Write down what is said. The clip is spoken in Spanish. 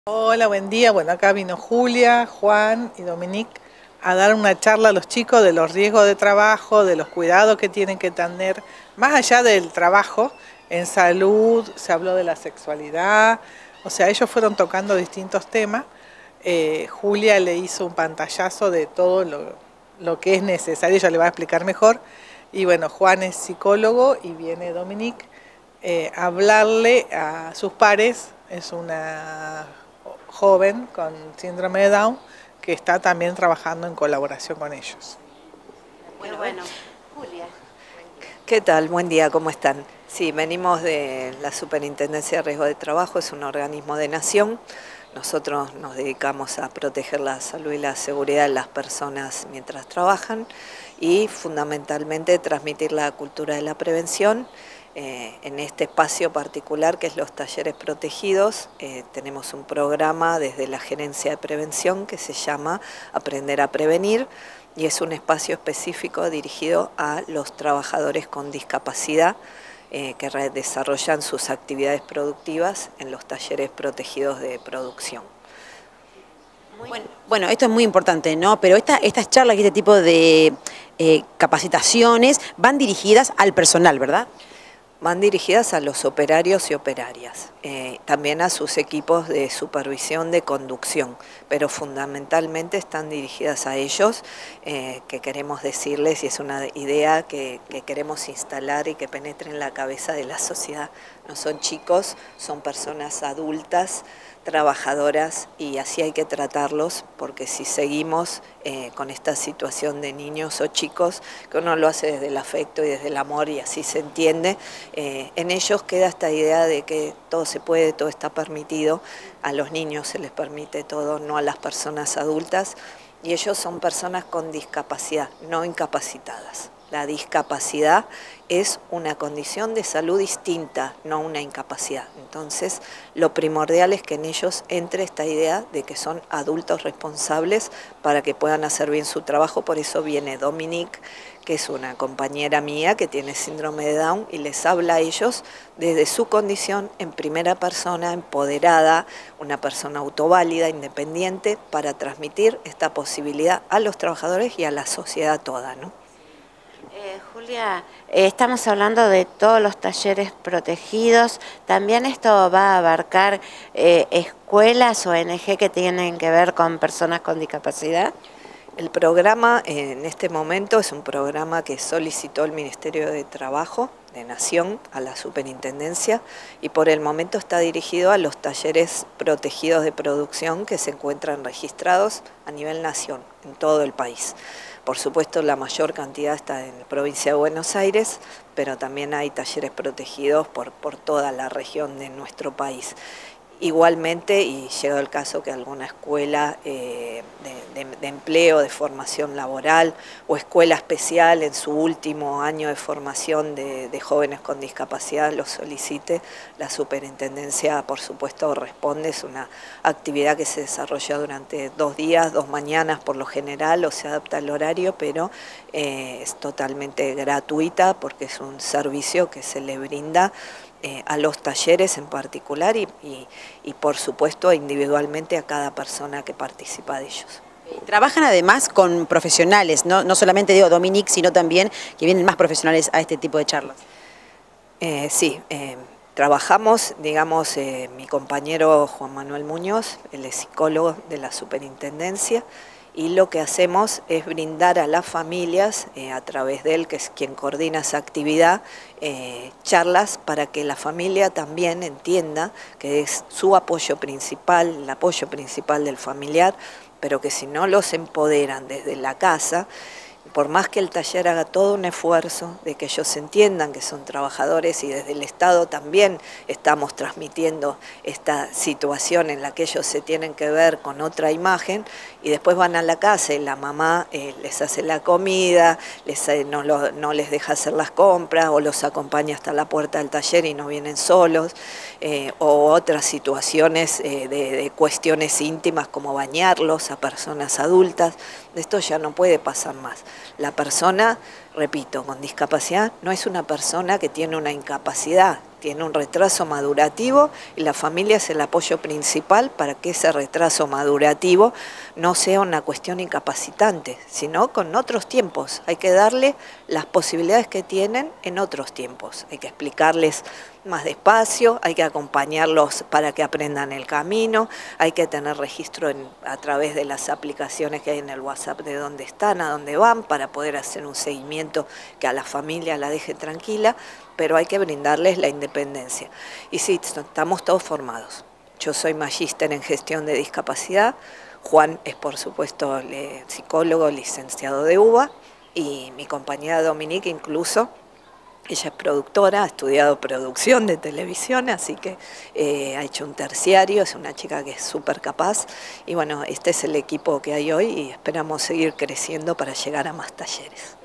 Hola, buen día. Bueno, acá vino Julia, Juan y Dominique a dar una charla a los chicos de los riesgos de trabajo, de los cuidados que tienen que tener, más allá del trabajo, en salud, se habló de la sexualidad, o sea, ellos fueron tocando distintos temas. Julia le hizo un pantallazo de todo lo que es necesario, ella le va a explicar mejor. Y bueno, Juan es psicólogo y viene Dominique a hablarle a sus pares, es una joven con síndrome de Down que está también trabajando en colaboración con ellos. Bueno, Julia. ¿Qué tal? Buen día, ¿cómo están? Sí, venimos de la Superintendencia de Riesgo de Trabajo, es un organismo de nación. Nosotros nos dedicamos a proteger la salud y la seguridad de las personas mientras trabajan y fundamentalmente transmitir la cultura de la prevención. En este espacio particular que es los talleres protegidos, tenemos un programa desde la Gerencia de Prevención que se llama Aprender a Prevenir y es un espacio específico dirigido a los trabajadores con discapacidad que desarrollan sus actividades productivas en los talleres protegidos de producción. Bueno, esto es muy importante, ¿no? Pero estas charlas y este tipo de capacitaciones van dirigidas al personal, ¿verdad? Van dirigidas a los operarios y operarias, también a sus equipos de supervisión de conducción, pero fundamentalmente están dirigidas a ellos, que queremos decirles, y es una idea que queremos instalar y que penetre en la cabeza de la sociedad. No son chicos, son personas adultas, trabajadoras, y así hay que tratarlos, porque si seguimos con esta situación de niños o chicos, que uno lo hace desde el afecto y desde el amor y así se entiende, en ellos queda esta idea de que todo se puede, todo está permitido, a los niños se les permite todo, no a las personas adultas, y ellos son personas con discapacidad, no incapacitadas. La discapacidad es una condición de salud distinta, no una incapacidad. Entonces, lo primordial es que en ellos entre esta idea de que son adultos responsables para que puedan hacer bien su trabajo. Por eso viene Dominique, que es una compañera mía que tiene síndrome de Down y les habla a ellos desde su condición en primera persona, empoderada, una persona autoválida, independiente, para transmitir esta posibilidad a los trabajadores y a la sociedad toda, ¿no? Julia, estamos hablando de todos los talleres protegidos. ¿También esto va a abarcar escuelas o ONG que tienen que ver con personas con discapacidad? El programa en este momento es un programa que solicitó el Ministerio de Trabajo de Nación a la Superintendencia y por el momento está dirigido a los talleres protegidos de producción que se encuentran registrados a nivel nación, en todo el país. Por supuesto, la mayor cantidad está en la provincia de Buenos Aires, pero también hay talleres protegidos por toda la región de nuestro país. Igualmente, y llegado el caso que alguna escuela de empleo, de formación laboral o escuela especial en su último año de formación de jóvenes con discapacidad lo solicite, la superintendencia por supuesto responde. Es una actividad que se desarrolla durante 2 días, 2 mañanas por lo general, o se adapta al horario, pero es totalmente gratuita porque es un servicio que se le brinda a los talleres en particular y por supuesto individualmente a cada persona que participa de ellos. Trabajan además con profesionales, no solamente digo Dominique, sino también que vienen más profesionales a este tipo de charlas. Sí, trabajamos, digamos, mi compañero Juan Manuel Muñoz, él es psicólogo de la Superintendencia, y lo que hacemos es brindar a las familias, a través de él, que es quien coordina esa actividad, charlas para que la familia también entienda que es su apoyo principal, el apoyo principal del familiar, pero que si no los empoderan desde la casa, por más que el taller haga todo un esfuerzo de que ellos entiendan que son trabajadores y desde el Estado también estamos transmitiendo esta situación en la que ellos se tienen que ver con otra imagen y después van a la casa y la mamá les hace la comida, no les deja hacer las compras o los acompaña hasta la puerta del taller y no vienen solos, o otras situaciones de cuestiones íntimas como bañarlos a personas adultas. Esto ya no puede pasar más. La persona repito, con discapacidad no es una persona que tiene una incapacidad, tiene un retraso madurativo y la familia es el apoyo principal para que ese retraso madurativo no sea una cuestión incapacitante, sino con otros tiempos. Hay que darle las posibilidades que tienen en otros tiempos. Hay que explicarles más despacio, hay que acompañarlos para que aprendan el camino, hay que tener registro a través de las aplicaciones que hay en el WhatsApp de dónde están, a dónde van, para poder hacer un seguimiento que a la familia la deje tranquila, pero hay que brindarles la independencia. Y sí, estamos todos formados. Yo soy magíster en gestión de discapacidad, Juan es por supuesto psicólogo, licenciado de UBA, y mi compañera Dominique incluso, ella es productora, ha estudiado producción de televisión, así que ha hecho un terciario, es una chica que es súper capaz. Y bueno, este es el equipo que hay hoy y esperamos seguir creciendo para llegar a más talleres.